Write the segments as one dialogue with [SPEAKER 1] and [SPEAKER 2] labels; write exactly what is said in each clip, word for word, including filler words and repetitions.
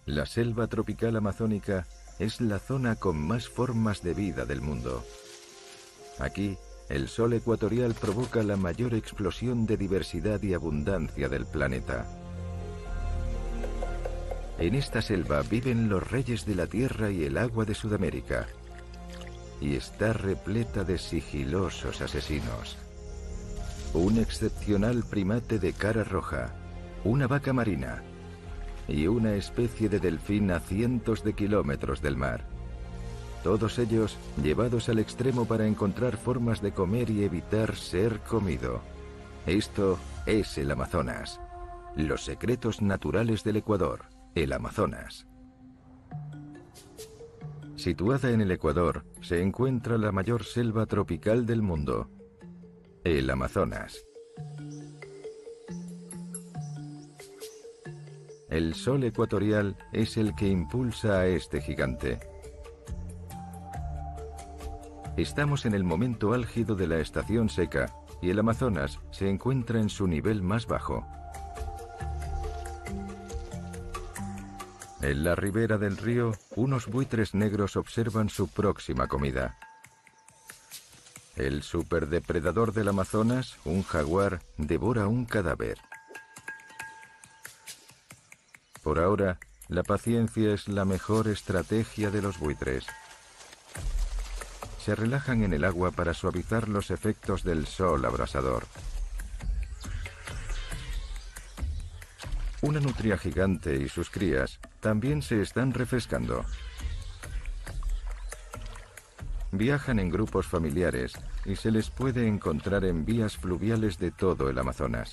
[SPEAKER 1] La selva tropical amazónica es la zona con más formas de vida del mundo. Aquí, el sol ecuatorial provoca la mayor explosión de diversidad y abundancia del planeta. En esta selva viven los reyes de la tierra y el agua de Sudamérica. Y está repleta de sigilosos asesinos. Un excepcional primate de cara roja, una vaca marina y una especie de delfín a cientos de kilómetros del mar. Todos ellos llevados al extremo para encontrar formas de comer y evitar ser comido. Esto es el Amazonas. Los secretos naturales del Ecuador, el Amazonas. Situada en el Ecuador, se encuentra la mayor selva tropical del mundo, el Amazonas. El sol ecuatorial es el que impulsa a este gigante. Estamos en el momento álgido de la estación seca y el Amazonas se encuentra en su nivel más bajo. En la ribera del río, unos buitres negros observan su próxima comida. El superdepredador del Amazonas, un jaguar, devora un cadáver. Por ahora, la paciencia es la mejor estrategia de los buitres. Se relajan en el agua para suavizar los efectos del sol abrasador. Una nutria gigante y sus crías también se están refrescando. Viajan en grupos familiares y se les puede encontrar en vías fluviales de todo el Amazonas.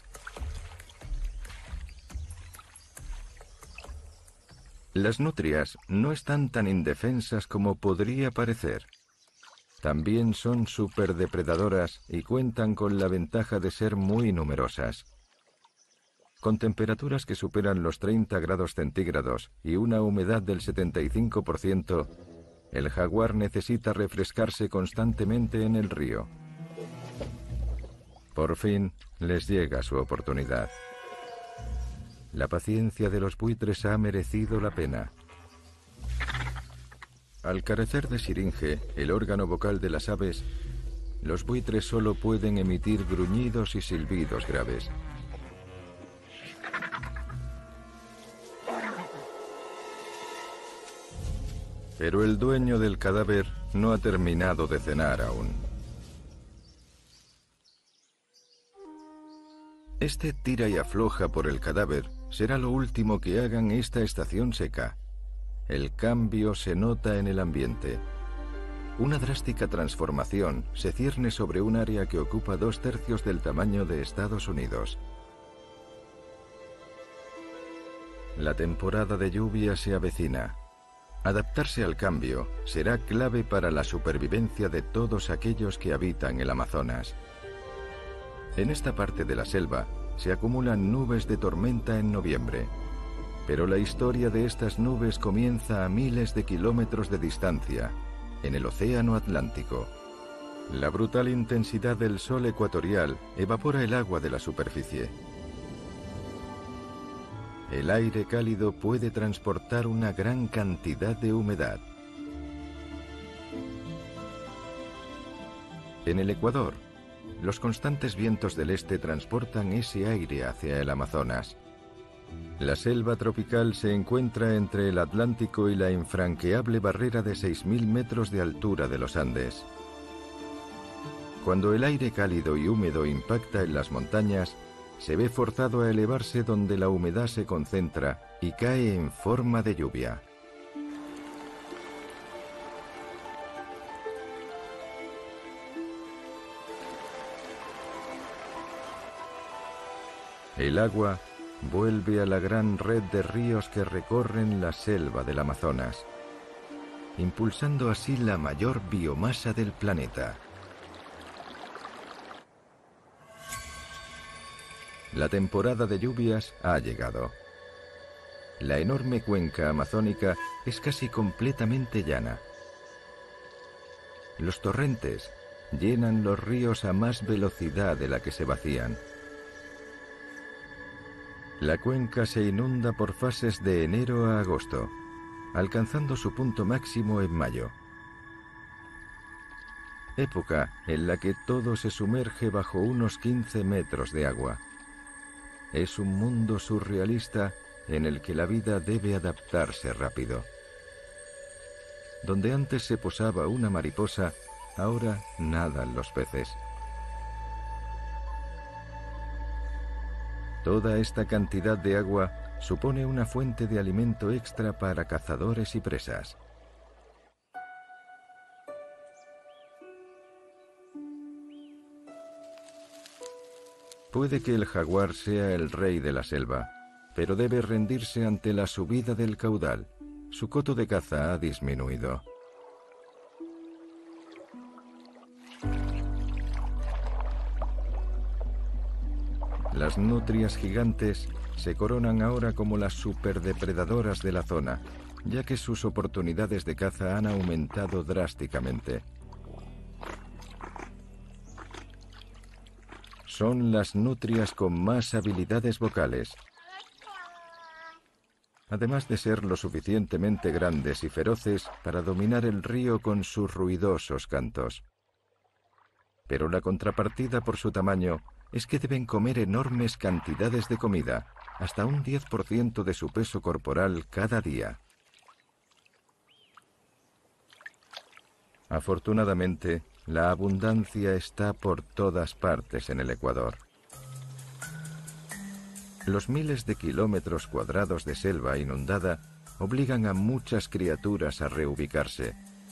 [SPEAKER 1] Las nutrias no están tan indefensas como podría parecer. También son superdepredadoras y cuentan con la ventaja de ser muy numerosas. Con temperaturas que superan los treinta grados centígrados y una humedad del setenta y cinco por ciento, el jaguar necesita refrescarse constantemente en el río. Por fin, les llega su oportunidad. La paciencia de los buitres ha merecido la pena. Al carecer de siringe, el órgano vocal de las aves, los buitres solo pueden emitir gruñidos y silbidos graves. Pero el dueño del cadáver no ha terminado de cenar aún. Este tira y afloja por el cadáver será lo último que hagan esta estación seca. El cambio se nota en el ambiente. Una drástica transformación se cierne sobre un área que ocupa dos tercios del tamaño de Estados Unidos. La temporada de lluvia se avecina. Adaptarse al cambio será clave para la supervivencia de todos aquellos que habitan el Amazonas. En esta parte de la selva se acumulan nubes de tormenta en noviembre, pero la historia de estas nubes comienza a miles de kilómetros de distancia, en el Océano Atlántico. La brutal intensidad del sol ecuatorial evapora el agua de la superficie. El aire cálido puede transportar una gran cantidad de humedad. En el Ecuador, los constantes vientos del este transportan ese aire hacia el Amazonas. La selva tropical se encuentra entre el Atlántico y la infranqueable barrera de seis mil metros de altura de los Andes. Cuando el aire cálido y húmedo impacta en las montañas, se ve forzado a elevarse donde la humedad se concentra y cae en forma de lluvia. El agua vuelve a la gran red de ríos que recorren la selva del Amazonas, impulsando así la mayor biomasa del planeta. La temporada de lluvias ha llegado. La enorme cuenca amazónica es casi completamente llana. Los torrentes llenan los ríos a más velocidad de la que se vacían. La cuenca se inunda por fases de enero a agosto, alcanzando su punto máximo en mayo. Época en la que todo se sumerge bajo unos quince metros de agua. Es un mundo surrealista en el que la vida debe adaptarse rápido. Donde antes se posaba una mariposa, ahora nadan los peces. Toda esta cantidad de agua supone una fuente de alimento extra para cazadores y presas. Puede que el jaguar sea el rey de la selva, pero debe rendirse ante la subida del caudal. Su coto de caza ha disminuido. Las nutrias gigantes se coronan ahora como las superdepredadoras de la zona, ya que sus oportunidades de caza han aumentado drásticamente. Son las nutrias con más habilidades vocales. Además de ser lo suficientemente grandes y feroces para dominar el río con sus ruidosos cantos. Pero la contrapartida por su tamaño es que deben comer enormes cantidades de comida, hasta un diez por ciento de su peso corporal cada día. Afortunadamente, la abundancia está por todas partes en el Ecuador. Los miles de kilómetros cuadrados de selva inundada obligan a muchas criaturas a reubicarse.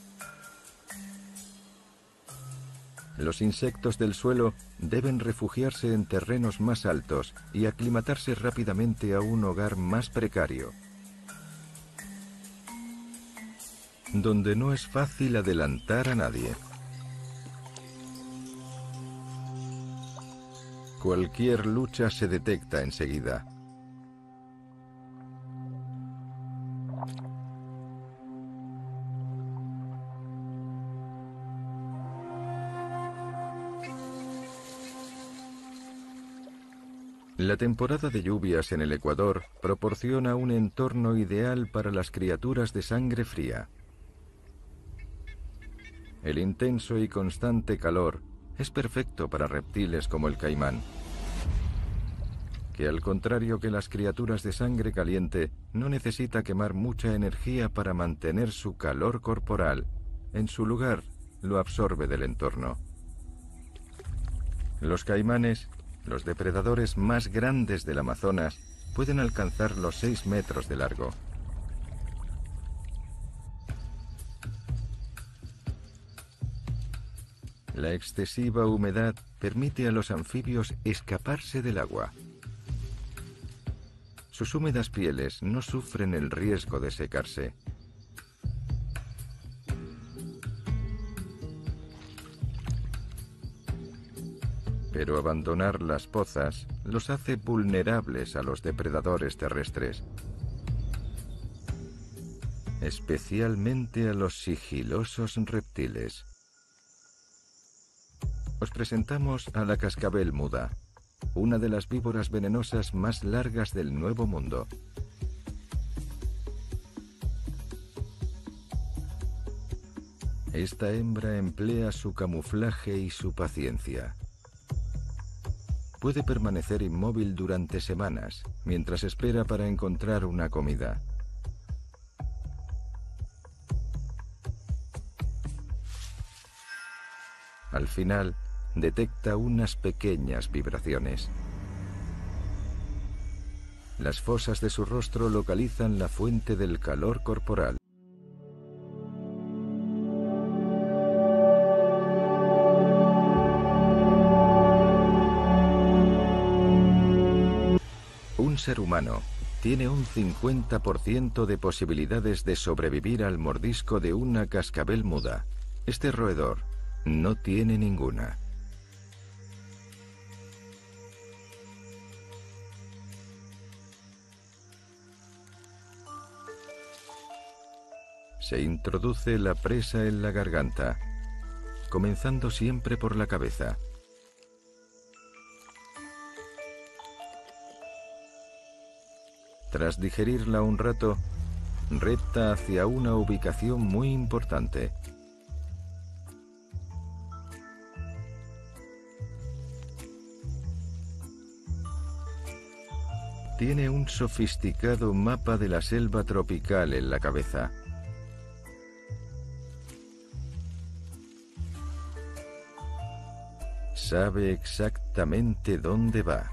[SPEAKER 1] Los insectos del suelo deben refugiarse en terrenos más altos y aclimatarse rápidamente a un hogar más precario, donde no es fácil adelantar a nadie. Cualquier lucha se detecta enseguida. La temporada de lluvias en el Ecuador proporciona un entorno ideal para las criaturas de sangre fría. El intenso y constante calor es perfecto para reptiles como el caimán, que al contrario que las criaturas de sangre caliente, no necesita quemar mucha energía para mantener su calor corporal. En su lugar, lo absorbe del entorno. Los caimanes, los depredadores más grandes del Amazonas, pueden alcanzar los seis metros de largo. La excesiva humedad permite a los anfibios escaparse del agua. Sus húmedas pieles no sufren el riesgo de secarse. Pero abandonar las pozas los hace vulnerables a los depredadores terrestres, especialmente a los sigilosos reptiles. Os presentamos a la cascabel muda, una de las víboras venenosas más largas del Nuevo Mundo. Esta hembra emplea su camuflaje y su paciencia. Puede permanecer inmóvil durante semanas, mientras espera para encontrar una comida. Al final, detecta unas pequeñas vibraciones. Las fosas de su rostro localizan la fuente del calor corporal. Un ser humano tiene un cincuenta por ciento de posibilidades de sobrevivir al mordisco de una cascabel muda. Este roedor no tiene ninguna. Se introduce la presa en la garganta, comenzando siempre por la cabeza. Tras digerirla un rato, repta hacia una ubicación muy importante. Tiene un sofisticado mapa de la selva tropical en la cabeza. Sabe exactamente dónde va.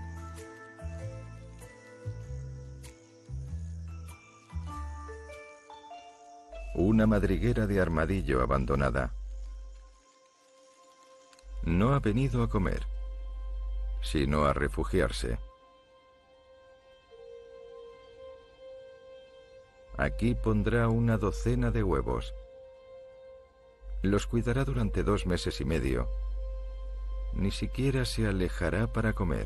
[SPEAKER 1] Una madriguera de armadillo abandonada. No ha venido a comer, sino a refugiarse. Aquí pondrá una docena de huevos. Los cuidará durante dos meses y medio. Ni siquiera se alejará para comer.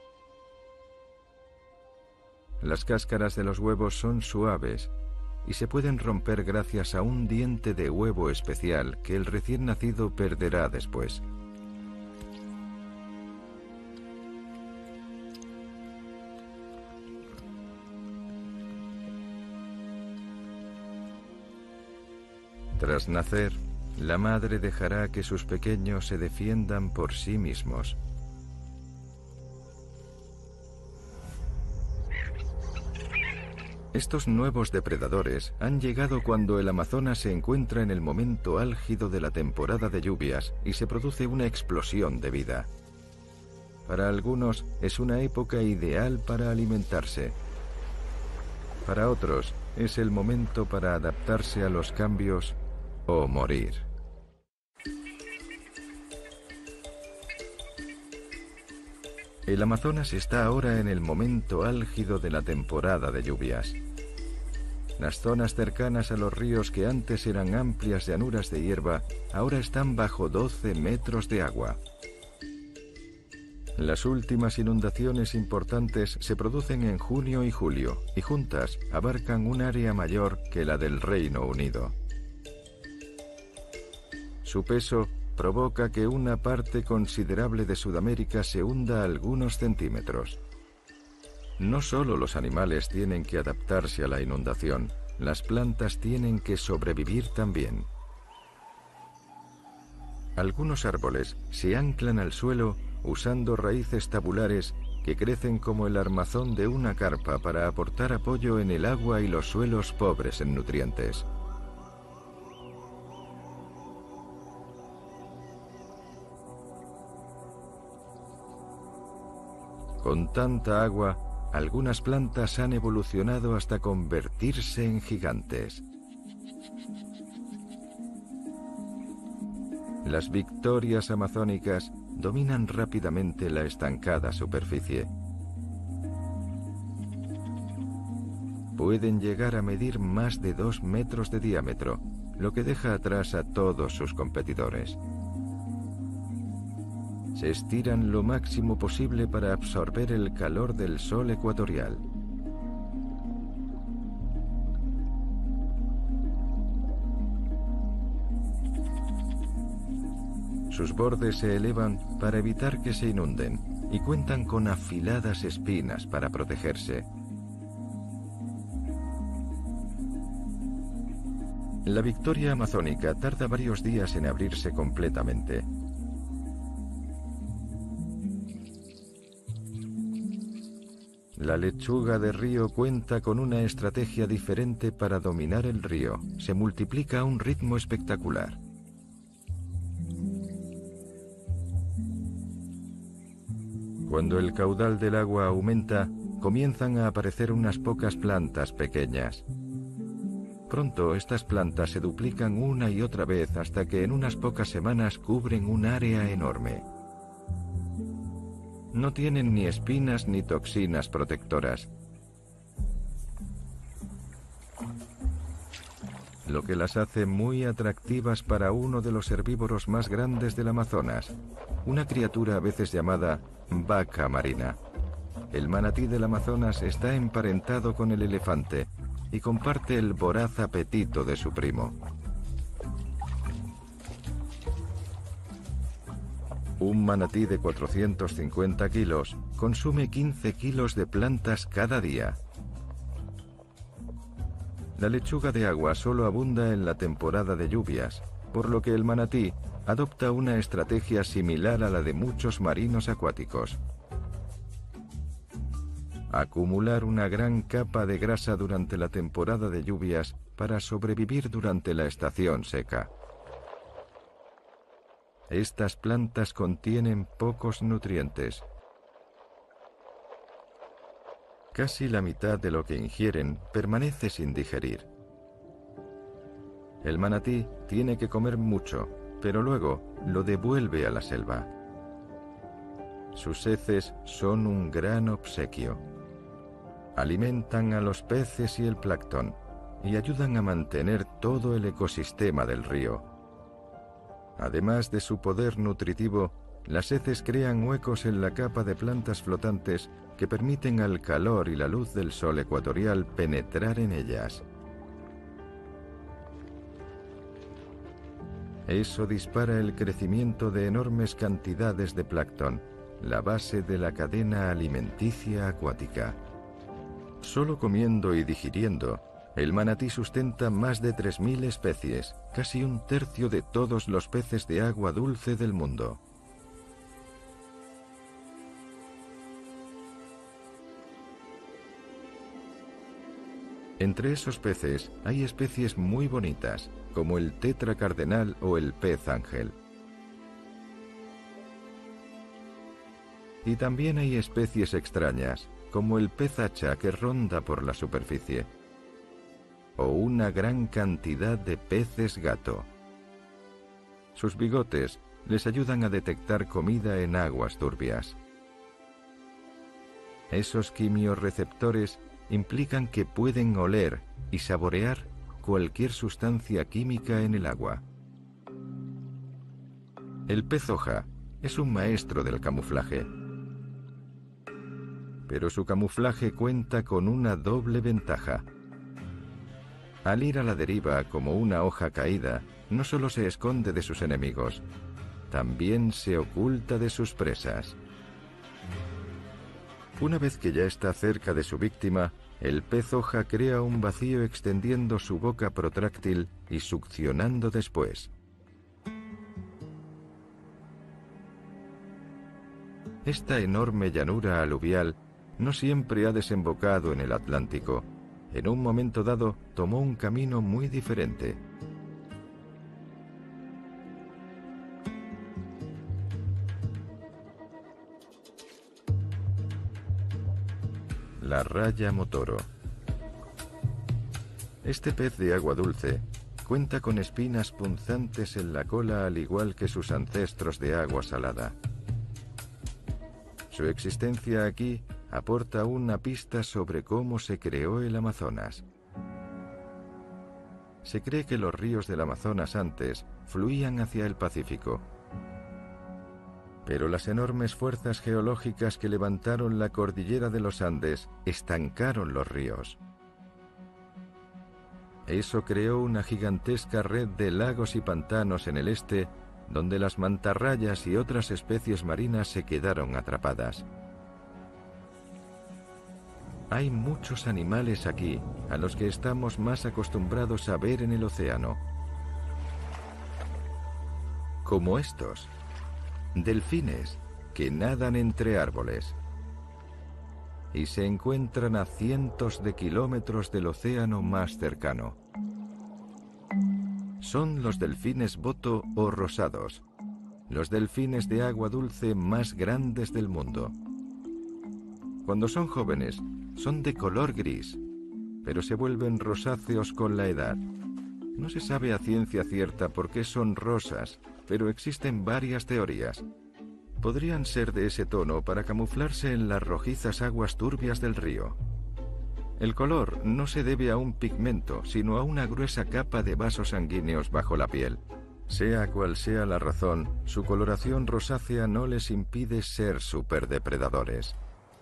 [SPEAKER 1] Las cáscaras de los huevos son suaves y se pueden romper gracias a un diente de huevo especial que el recién nacido perderá después. Tras nacer, la madre dejará que sus pequeños se defiendan por sí mismos. Estos nuevos depredadores han llegado cuando el Amazonas se encuentra en el momento álgido de la temporada de lluvias y se produce una explosión de vida. Para algunos es una época ideal para alimentarse. Para otros es el momento para adaptarse a los cambios o morir. El Amazonas está ahora en el momento álgido de la temporada de lluvias. Las zonas cercanas a los ríos que antes eran amplias llanuras de hierba, ahora están bajo doce metros de agua. Las últimas inundaciones importantes se producen en junio y julio, y juntas abarcan un área mayor que la del Reino Unido. Su peso provoca que una parte considerable de Sudamérica se hunda algunos centímetros. No solo los animales tienen que adaptarse a la inundación, las plantas tienen que sobrevivir también. Algunos árboles se anclan al suelo usando raíces tabulares que crecen como el armazón de una carpa para aportar apoyo en el agua y los suelos pobres en nutrientes. Con tanta agua, algunas plantas han evolucionado hasta convertirse en gigantes. Las victorias amazónicas dominan rápidamente la estancada superficie. Pueden llegar a medir más de dos metros de diámetro, lo que deja atrás a todos sus competidores. Se estiran lo máximo posible para absorber el calor del sol ecuatorial. Sus bordes se elevan para evitar que se inunden y cuentan con afiladas espinas para protegerse. La victoria amazónica tarda varios días en abrirse completamente. La lechuga de río cuenta con una estrategia diferente para dominar el río. Se multiplica a un ritmo espectacular. Cuando el caudal del agua aumenta, comienzan a aparecer unas pocas plantas pequeñas. Pronto estas plantas se duplican una y otra vez hasta que en unas pocas semanas cubren un área enorme. No tienen ni espinas ni toxinas protectoras. Lo que las hace muy atractivas para uno de los herbívoros más grandes del Amazonas, una criatura a veces llamada vaca marina. El manatí del Amazonas está emparentado con el elefante y comparte el voraz apetito de su primo. Un manatí de cuatrocientos cincuenta kilos consume quince kilos de plantas cada día. La lechuga de agua solo abunda en la temporada de lluvias, por lo que el manatí adopta una estrategia similar a la de muchos marinos acuáticos: acumular una gran capa de grasa durante la temporada de lluvias para sobrevivir durante la estación seca. Estas plantas contienen pocos nutrientes. Casi la mitad de lo que ingieren permanece sin digerir. El manatí tiene que comer mucho, pero luego lo devuelve a la selva. Sus heces son un gran obsequio. Alimentan a los peces y el plancton y ayudan a mantener todo el ecosistema del río. Además de su poder nutritivo, las heces crean huecos en la capa de plantas flotantes que permiten al calor y la luz del sol ecuatorial penetrar en ellas. Eso dispara el crecimiento de enormes cantidades de plancton, la base de la cadena alimenticia acuática. Solo comiendo y digiriendo, el manatí sustenta más de tres mil especies, casi un tercio de todos los peces de agua dulce del mundo. Entre esos peces hay especies muy bonitas, como el tetra cardenal o el pez ángel. Y también hay especies extrañas, como el pez hacha que ronda por la superficie, o una gran cantidad de peces gato. Sus bigotes les ayudan a detectar comida en aguas turbias. Esos quimiorreceptores implican que pueden oler y saborear cualquier sustancia química en el agua. El pez hoja es un maestro del camuflaje, pero su camuflaje cuenta con una doble ventaja. Al ir a la deriva como una hoja caída, no solo se esconde de sus enemigos, también se oculta de sus presas. Una vez que ya está cerca de su víctima, el pez hoja crea un vacío extendiendo su boca protráctil y succionando después. Esta enorme llanura aluvial no siempre ha desembocado en el Atlántico. En un momento dado tomó un camino muy diferente. La raya motoro. Este pez de agua dulce cuenta con espinas punzantes en la cola al igual que sus ancestros de agua salada. Su existencia aquí aporta una pista sobre cómo se creó el Amazonas. Se cree que los ríos del Amazonas antes fluían hacia el Pacífico, pero las enormes fuerzas geológicas que levantaron la cordillera de los Andes estancaron los ríos. Eso creó una gigantesca red de lagos y pantanos en el este, donde las mantarrayas y otras especies marinas se quedaron atrapadas. Hay muchos animales aquí, a los que estamos más acostumbrados a ver en el océano. Como estos. Delfines que nadan entre árboles y se encuentran a cientos de kilómetros del océano más cercano. Son los delfines boto o rosados, los delfines de agua dulce más grandes del mundo. Cuando son jóvenes, son de color gris, pero se vuelven rosáceos con la edad. No se sabe a ciencia cierta por qué son rosas, pero existen varias teorías. Podrían ser de ese tono para camuflarse en las rojizas aguas turbias del río. El color no se debe a un pigmento, sino a una gruesa capa de vasos sanguíneos bajo la piel. Sea cual sea la razón, su coloración rosácea no les impide ser superdepredadores.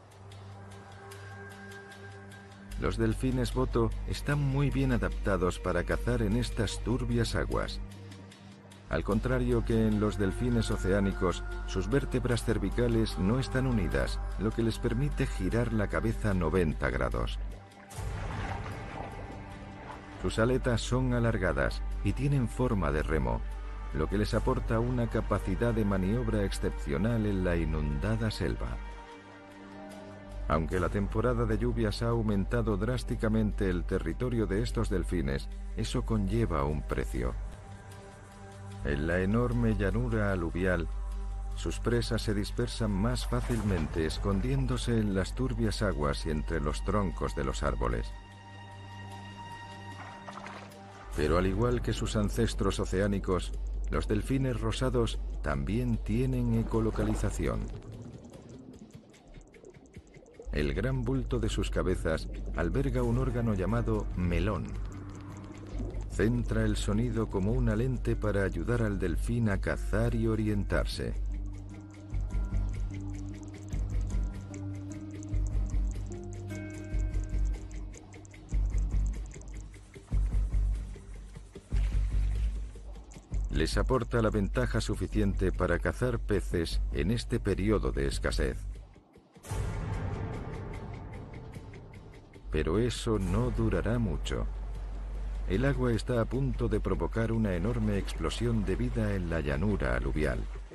[SPEAKER 1] Los delfines boto están muy bien adaptados para cazar en estas turbias aguas. Al contrario que en los delfines oceánicos, sus vértebras cervicales no están unidas, lo que les permite girar la cabeza noventa grados. Sus aletas son alargadas y tienen forma de remo, lo que les aporta una capacidad de maniobra excepcional en la inundada selva. Aunque la temporada de lluvias ha aumentado drásticamente el territorio de estos delfines, eso conlleva un precio. En la enorme llanura aluvial, sus presas se dispersan más fácilmente escondiéndose en las turbias aguas y entre los troncos de los árboles. Pero al igual que sus ancestros oceánicos, los delfines rosados también tienen ecolocalización. El gran bulto de sus cabezas alberga un órgano llamado melón. Centra el sonido como una lente para ayudar al delfín a cazar y orientarse. Les aporta la ventaja suficiente para cazar peces en este periodo de escasez. Pero eso no durará mucho. El agua está a punto de provocar una enorme explosión de vida en la llanura aluvial.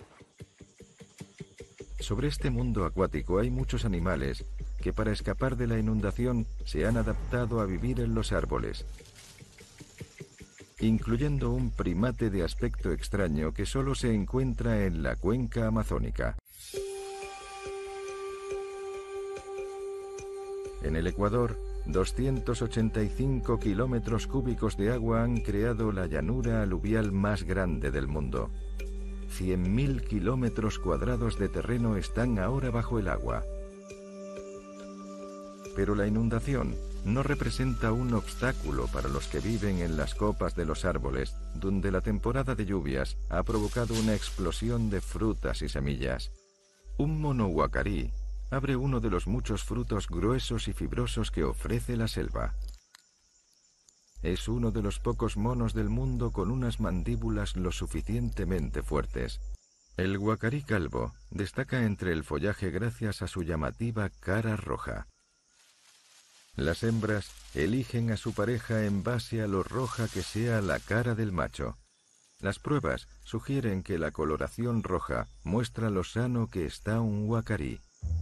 [SPEAKER 1] Sobre este mundo acuático hay muchos animales que para escapar de la inundación se han adaptado a vivir en los árboles, incluyendo un primate de aspecto extraño que solo se encuentra en la cuenca amazónica. En el Ecuador, doscientos ochenta y cinco kilómetros cúbicos de agua han creado la llanura aluvial más grande del mundo. cien mil kilómetros cuadrados de terreno están ahora bajo el agua. Pero la inundación no representa un obstáculo para los que viven en las copas de los árboles, donde la temporada de lluvias ha provocado una explosión de frutas y semillas. Un mono huacarí abre uno de los muchos frutos gruesos y fibrosos que ofrece la selva. Es uno de los pocos monos del mundo con unas mandíbulas lo suficientemente fuertes. El huacarí calvo destaca entre el follaje gracias a su llamativa cara roja. Las hembras eligen a su pareja en base a lo roja que sea la cara del macho. Las pruebas sugieren que la coloración roja muestra lo sano que está un huacarí.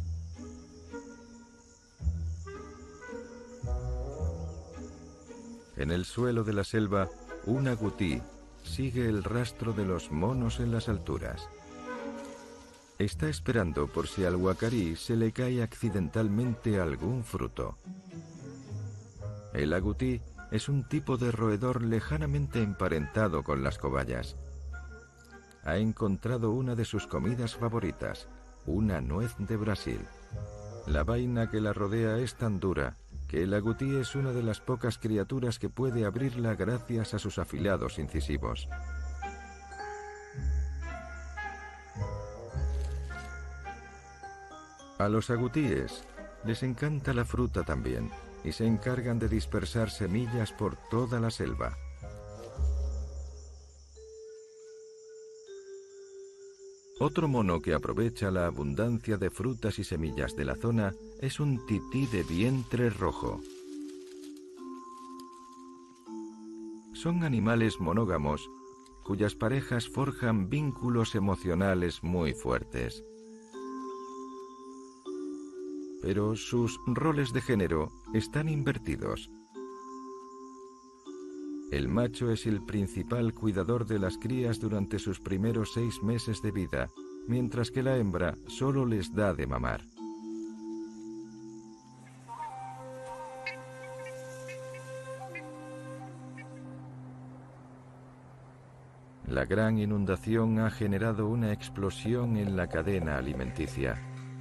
[SPEAKER 1] En el suelo de la selva, un agutí sigue el rastro de los monos en las alturas. Está esperando por si al huacarí se le cae accidentalmente algún fruto. El agutí es un tipo de roedor lejanamente emparentado con las cobayas. Ha encontrado una de sus comidas favoritas, una nuez de Brasil. La vaina que la rodea es tan dura que el agutí es una de las pocas criaturas que puede abrirla gracias a sus afilados incisivos. A los agutíes les encanta la fruta también y se encargan de dispersar semillas por toda la selva. Otro mono que aprovecha la abundancia de frutas y semillas de la zona es un tití de vientre rojo. Son animales monógamos cuyas parejas forjan vínculos emocionales muy fuertes. Pero sus roles de género están invertidos. El macho es el principal cuidador de las crías durante sus primeros seis meses de vida, mientras que la hembra solo les da de mamar. La gran inundación ha generado una explosión en la cadena alimenticia.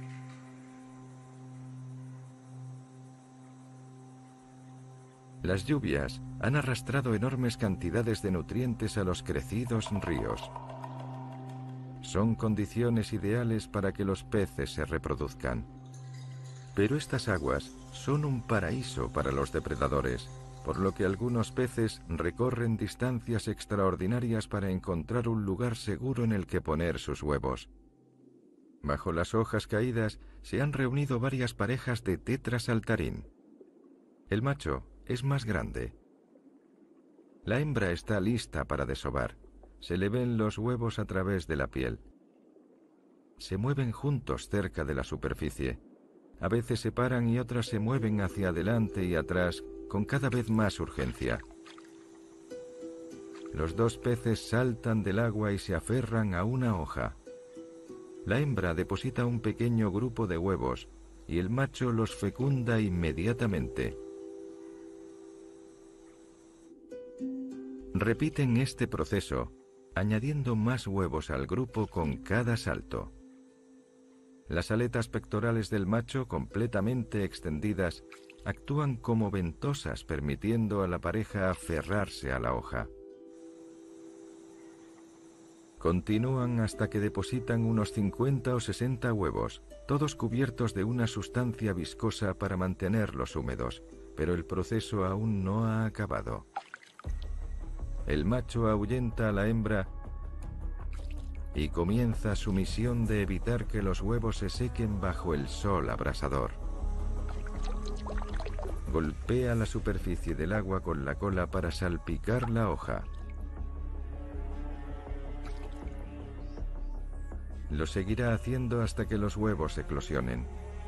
[SPEAKER 1] Las lluvias han arrastrado enormes cantidades de nutrientes a los crecidos ríos. Son condiciones ideales para que los peces se reproduzcan. Pero estas aguas son un paraíso para los depredadores, por lo que algunos peces recorren distancias extraordinarias para encontrar un lugar seguro en el que poner sus huevos. Bajo las hojas caídas se han reunido varias parejas de tetra saltarín. El macho es más grande. La hembra está lista para desovar. Se le ven los huevos a través de la piel. Se mueven juntos cerca de la superficie. A veces se paran y otras se mueven hacia adelante y atrás con cada vez más urgencia. Los dos peces saltan del agua y se aferran a una hoja. La hembra deposita un pequeño grupo de huevos y el macho los fecunda inmediatamente. Repiten este proceso, añadiendo más huevos al grupo con cada salto. Las aletas pectorales del macho, completamente extendidas, actúan como ventosas, permitiendo a la pareja aferrarse a la hoja. Continúan hasta que depositan unos cincuenta o sesenta huevos, todos cubiertos de una sustancia viscosa para mantenerlos húmedos, pero el proceso aún no ha acabado. El macho ahuyenta a la hembra y comienza su misión de evitar que los huevos se sequen bajo el sol abrasador. Golpea la superficie del agua con la cola para salpicar la hoja. Lo seguirá haciendo hasta que los huevos eclosionen.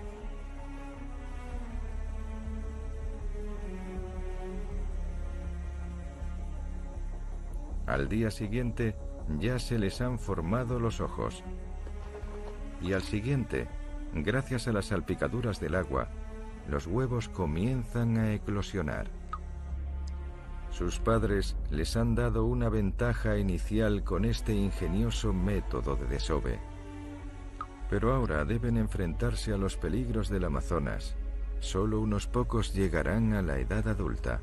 [SPEAKER 1] Al día siguiente, ya se les han formado los ojos. Y al siguiente, gracias a las salpicaduras del agua, los huevos comienzan a eclosionar. Sus padres les han dado una ventaja inicial con este ingenioso método de desove. Pero ahora deben enfrentarse a los peligros del Amazonas. Solo unos pocos llegarán a la edad adulta.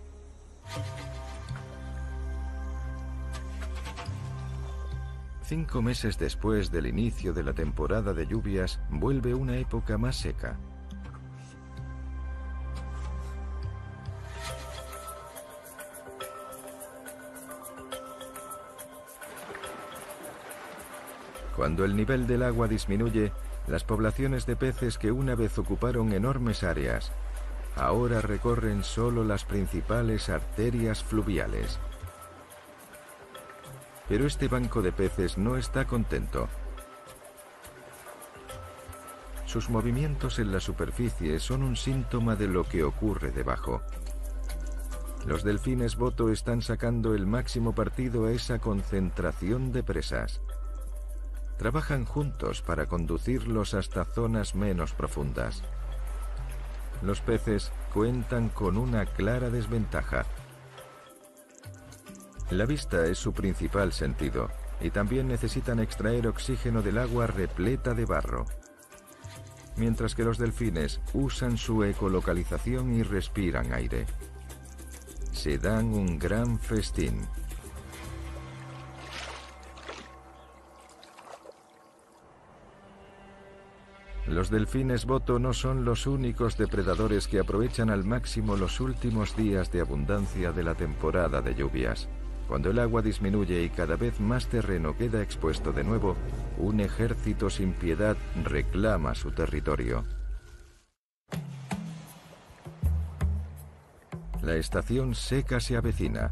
[SPEAKER 1] Cinco meses después del inicio de la temporada de lluvias, vuelve una época más seca. Cuando el nivel del agua disminuye, las poblaciones de peces que una vez ocuparon enormes áreas, ahora recorren solo las principales arterias fluviales. Pero este banco de peces no está contento. Sus movimientos en la superficie son un síntoma de lo que ocurre debajo. Los delfines boto están sacando el máximo partido a esa concentración de presas. Trabajan juntos para conducirlos hasta zonas menos profundas. Los peces cuentan con una clara desventaja. La vista es su principal sentido, y también necesitan extraer oxígeno del agua repleta de barro. Mientras que los delfines usan su ecolocalización y respiran aire. Se dan un gran festín. Los delfines boto no son los únicos depredadores que aprovechan al máximo los últimos días de abundancia de la temporada de lluvias. Cuando el agua disminuye y cada vez más terreno queda expuesto de nuevo, un ejército sin piedad reclama su territorio. La estación seca se avecina.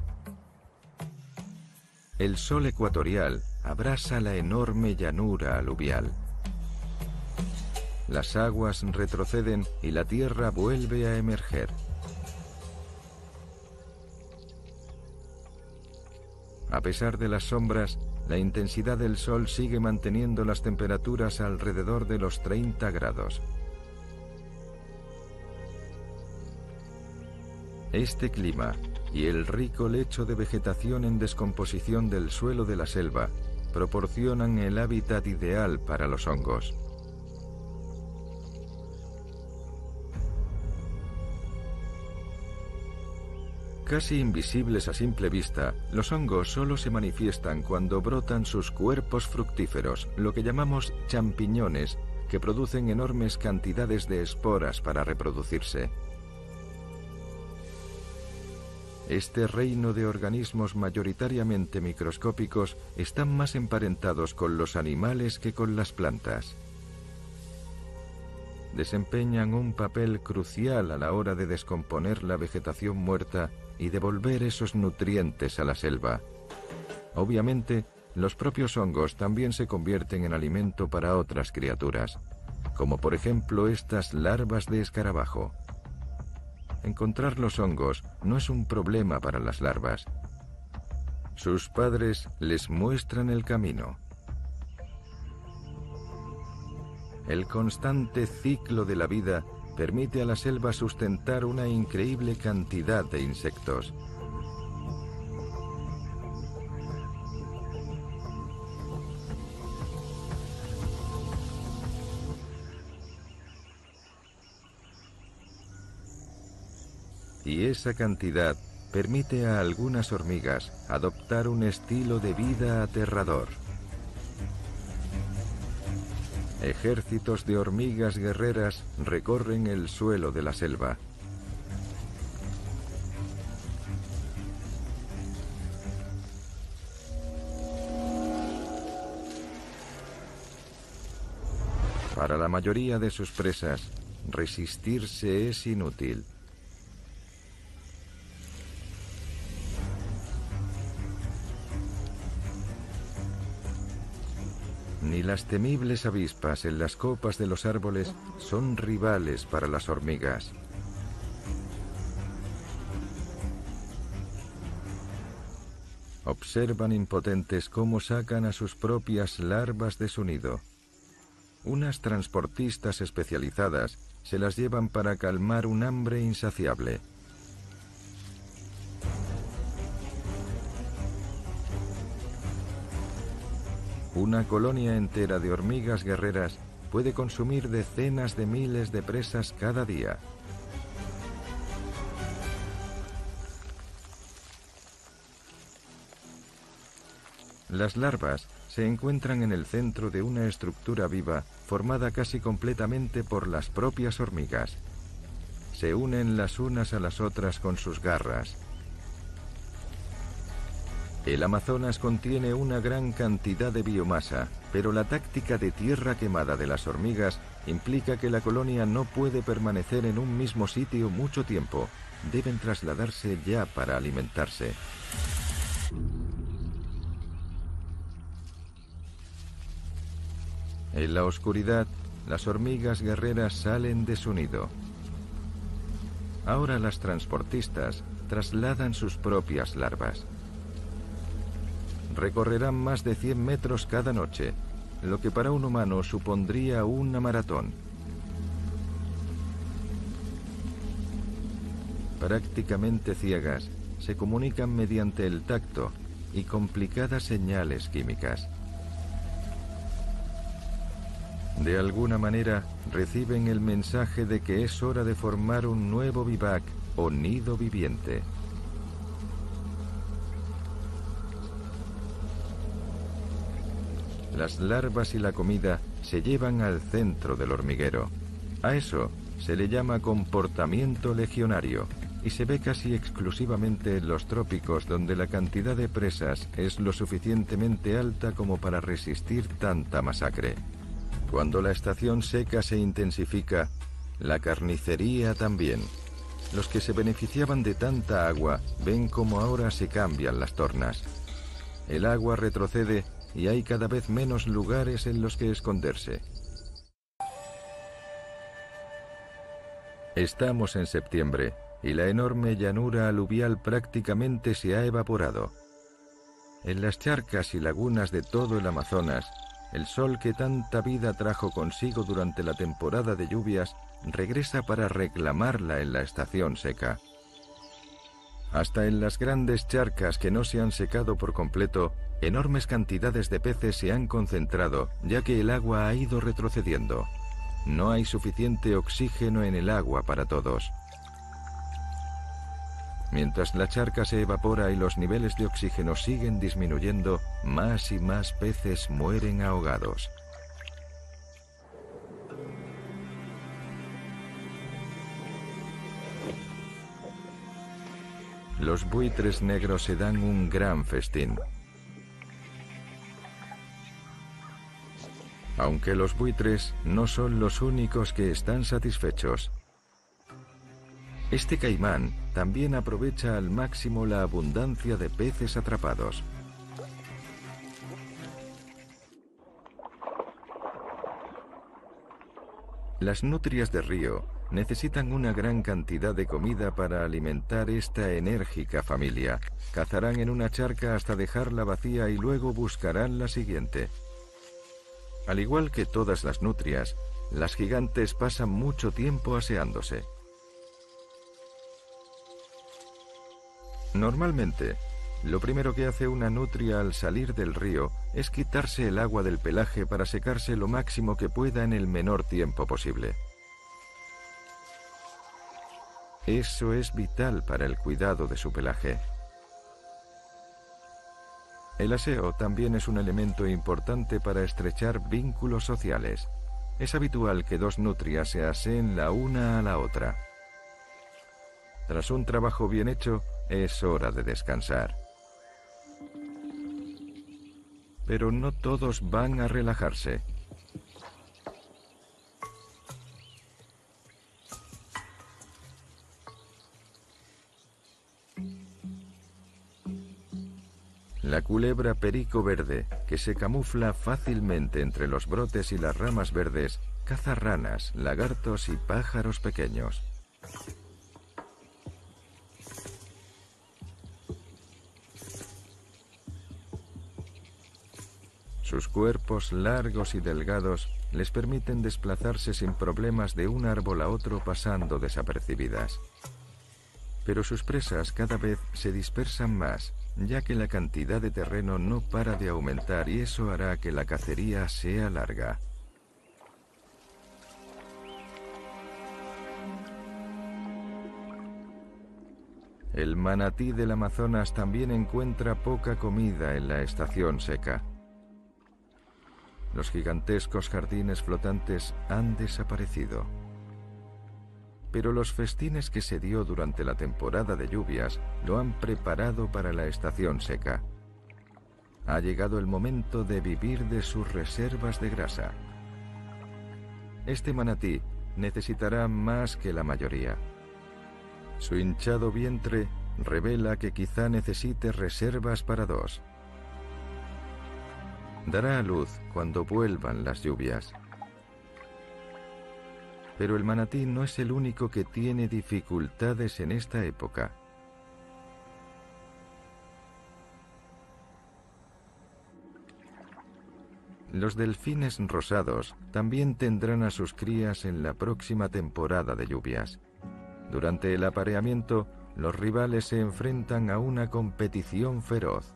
[SPEAKER 1] El sol ecuatorial abrasa la enorme llanura aluvial. Las aguas retroceden y la tierra vuelve a emerger. A pesar de las sombras, la intensidad del sol sigue manteniendo las temperaturas alrededor de los treinta grados. Este clima y el rico lecho de vegetación en descomposición del suelo de la selva proporcionan el hábitat ideal para los hongos. Casi invisibles a simple vista, los hongos solo se manifiestan cuando brotan sus cuerpos fructíferos, lo que llamamos champiñones, que producen enormes cantidades de esporas para reproducirse. Este reino de organismos mayoritariamente microscópicos están más emparentados con los animales que con las plantas. Desempeñan un papel crucial a la hora de descomponer la vegetación muerta y devolver esos nutrientes a la selva. Obviamente, los propios hongos también se convierten en alimento para otras criaturas, como por ejemplo estas larvas de escarabajo. Encontrar los hongos no es un problema para las larvas. Sus padres les muestran el camino. El constante ciclo de la vida permite a la selva sustentar una increíble cantidad de insectos. Y esa cantidad permite a algunas hormigas adoptar un estilo de vida aterrador. Ejércitos de hormigas guerreras recorren el suelo de la selva. Para la mayoría de sus presas, resistirse es inútil. Ni las temibles avispas en las copas de los árboles son rivales para las hormigas. Observan impotentes cómo sacan a sus propias larvas de su nido. Unas transportistas especializadas se las llevan para calmar un hambre insaciable. Una colonia entera de hormigas guerreras puede consumir decenas de miles de presas cada día. Las larvas se encuentran en el centro de una estructura viva formada casi completamente por las propias hormigas. Se unen las unas a las otras con sus garras. El Amazonas contiene una gran cantidad de biomasa, pero la táctica de tierra quemada de las hormigas implica que la colonia no puede permanecer en un mismo sitio mucho tiempo. Deben trasladarse ya para alimentarse. En la oscuridad, las hormigas guerreras salen de su nido. Ahora las transportistas trasladan sus propias larvas. Recorrerán más de cien metros cada noche, lo que para un humano supondría una maratón. Prácticamente ciegas, se comunican mediante el tacto y complicadas señales químicas. De alguna manera, reciben el mensaje de que es hora de formar un nuevo vivac o nido viviente. Las larvas y la comida se llevan al centro del hormiguero. A eso se le llama comportamiento legionario y se ve casi exclusivamente en los trópicos, donde la cantidad de presas es lo suficientemente alta como para resistir tanta masacre. Cuando la estación seca se intensifica, la carnicería también. Los que se beneficiaban de tanta agua ven cómo ahora se cambian las tornas. El agua retrocede y hay cada vez menos lugares en los que esconderse. Estamos en septiembre y la enorme llanura aluvial prácticamente se ha evaporado. En las charcas y lagunas de todo el Amazonas, el sol que tanta vida trajo consigo durante la temporada de lluvias regresa para reclamarla en la estación seca. Hasta en las grandes charcas que no se han secado por completo, enormes cantidades de peces se han concentrado, ya que el agua ha ido retrocediendo. No hay suficiente oxígeno en el agua para todos. Mientras la charca se evapora y los niveles de oxígeno siguen disminuyendo, más y más peces mueren ahogados. Los buitres negros se dan un gran festín. Aunque los buitres no son los únicos que están satisfechos. Este caimán también aprovecha al máximo la abundancia de peces atrapados. Las nutrias de río necesitan una gran cantidad de comida para alimentar esta enérgica familia. Cazarán en una charca hasta dejarla vacía y luego buscarán la siguiente. Al igual que todas las nutrias, las gigantes pasan mucho tiempo aseándose. Normalmente, lo primero que hace una nutria al salir del río es quitarse el agua del pelaje para secarse lo máximo que pueda en el menor tiempo posible. Eso es vital para el cuidado de su pelaje. El aseo también es un elemento importante para estrechar vínculos sociales. Es habitual que dos nutrias se aseen la una a la otra. Tras un trabajo bien hecho, es hora de descansar. Pero no todos van a relajarse. La culebra perico verde, que se camufla fácilmente entre los brotes y las ramas verdes, caza ranas, lagartos y pájaros pequeños. Sus cuerpos largos y delgados les permiten desplazarse sin problemas de un árbol a otro pasando desapercibidas. Pero sus presas cada vez se dispersan más, ya que la cantidad de terreno no para de aumentar y eso hará que la cacería sea larga. El manatí del Amazonas también encuentra poca comida en la estación seca. Los gigantescos jardines flotantes han desaparecido. Pero los festines que se dio durante la temporada de lluvias lo han preparado para la estación seca. Ha llegado el momento de vivir de sus reservas de grasa. Este manatí necesitará más que la mayoría. Su hinchado vientre revela que quizá necesite reservas para dos. Dará a luz cuando vuelvan las lluvias. Pero el manatí no es el único que tiene dificultades en esta época. Los delfines rosados también tendrán a sus crías en la próxima temporada de lluvias. Durante el apareamiento, los rivales se enfrentan a una competición feroz.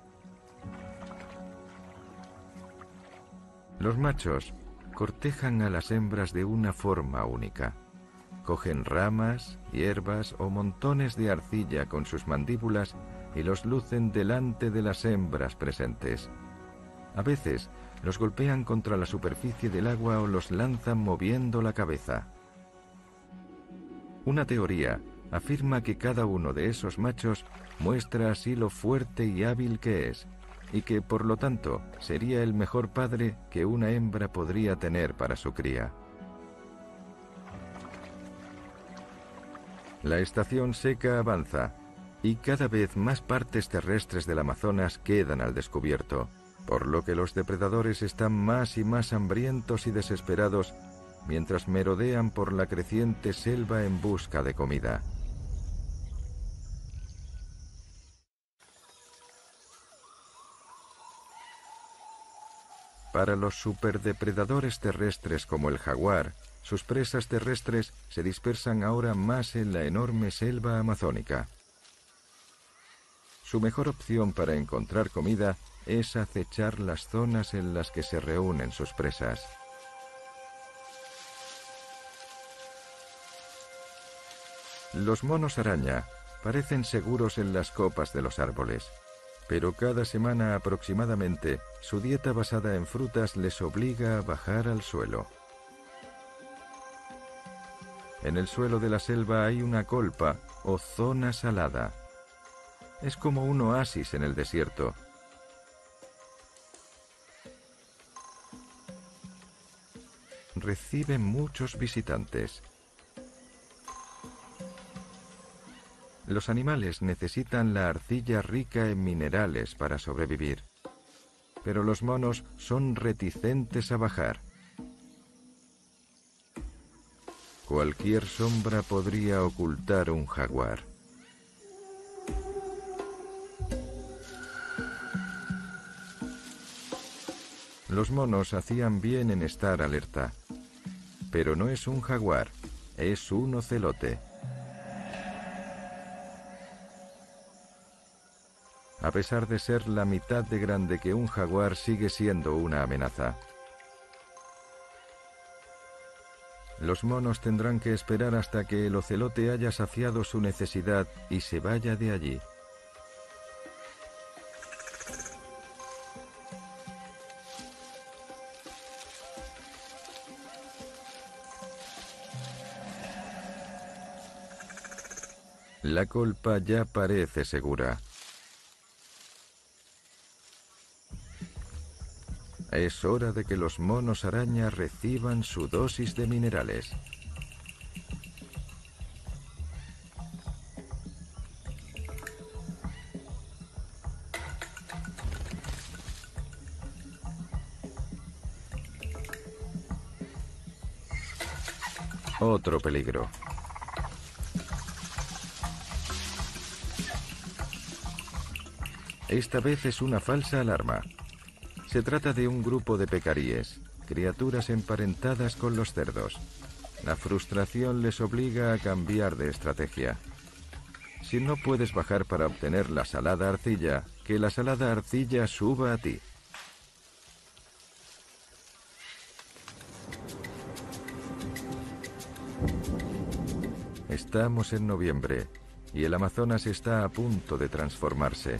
[SPEAKER 1] Los machos cortejan a las hembras de una forma única. Cogen ramas, hierbas o montones de arcilla con sus mandíbulas y los lucen delante de las hembras presentes. A veces los golpean contra la superficie del agua o los lanzan moviendo la cabeza. Una teoría afirma que cada uno de esos machos muestra así lo fuerte y hábil que es, y que, por lo tanto, sería el mejor padre que una hembra podría tener para su cría. La estación seca avanza, y cada vez más partes terrestres del Amazonas quedan al descubierto, por lo que los depredadores están más y más hambrientos y desesperados mientras merodean por la creciente selva en busca de comida. Para los superdepredadores terrestres como el jaguar, sus presas terrestres se dispersan ahora más en la enorme selva amazónica. Su mejor opción para encontrar comida es acechar las zonas en las que se reúnen sus presas. Los monos araña parecen seguros en las copas de los árboles, pero cada semana aproximadamente su dieta basada en frutas les obliga a bajar al suelo. En el suelo de la selva hay una colpa o zona salada. Es como un oasis en el desierto. Recibe muchos visitantes. Los animales necesitan la arcilla rica en minerales para sobrevivir, pero los monos son reticentes a bajar. Cualquier sombra podría ocultar un jaguar. Los monos hacían bien en estar alerta, pero no es un jaguar, es un ocelote. A pesar de ser la mitad de grande que un jaguar, sigue siendo una amenaza. Los monos tendrán que esperar hasta que el ocelote haya saciado su necesidad y se vaya de allí. La colpa ya parece segura. Es hora de que los monos araña reciban su dosis de minerales. Otro peligro. Esta vez es una falsa alarma. Se trata de un grupo de pecaríes, criaturas emparentadas con los cerdos. La frustración les obliga a cambiar de estrategia. Si no puedes bajar para obtener la salada arcilla, que la salada arcilla suba a ti. Estamos en noviembre y el Amazonas está a punto de transformarse.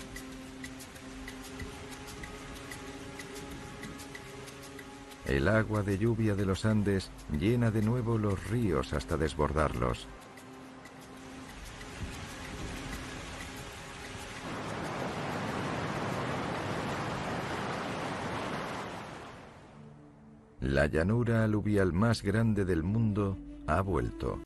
[SPEAKER 1] El agua de lluvia de los Andes llena de nuevo los ríos hasta desbordarlos. La llanura aluvial más grande del mundo ha vuelto.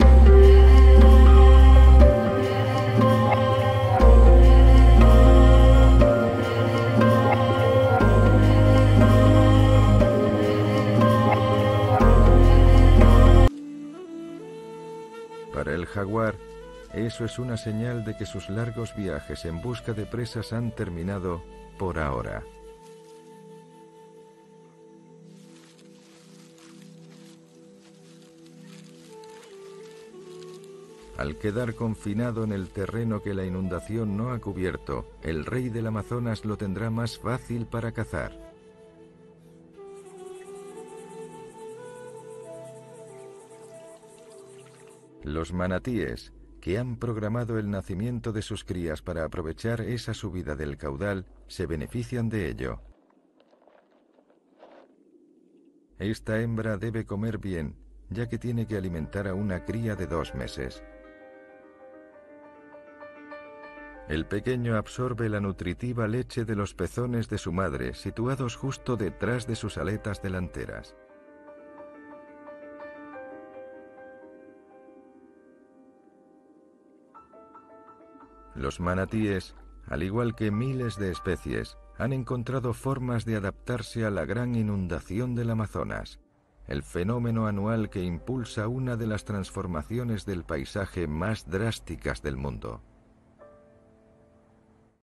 [SPEAKER 1] Para el jaguar, eso es una señal de que sus largos viajes en busca de presas han terminado por ahora. Al quedar confinado en el terreno que la inundación no ha cubierto, el rey del Amazonas lo tendrá más fácil para cazar. Los manatíes, que han programado el nacimiento de sus crías para aprovechar esa subida del caudal, se benefician de ello. Esta hembra debe comer bien, ya que tiene que alimentar a una cría de dos meses. El pequeño absorbe la nutritiva leche de los pezones de su madre, situados justo detrás de sus aletas delanteras. Los manatíes, al igual que miles de especies, han encontrado formas de adaptarse a la gran inundación del Amazonas, el fenómeno anual que impulsa una de las transformaciones del paisaje más drásticas del mundo.